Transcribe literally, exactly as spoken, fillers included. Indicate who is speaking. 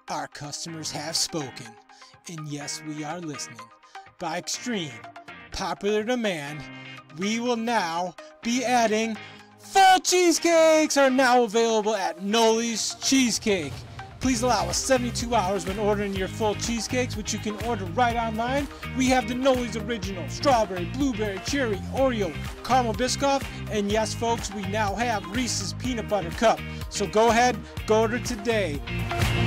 Speaker 1: Our customers have spoken, and yes, we are listening. By extreme popular demand, we will now be adding full cheesecakes are now available at Noelli's Cheesecake. Please allow us seventy-two hours when ordering your full cheesecakes, which you can order right online. We have the Noelli's Original, Strawberry, Blueberry, Cherry, Oreo, Caramel Biscoff, and yes folks, we now have Reese's Peanut Butter Cup. So go ahead, go order today.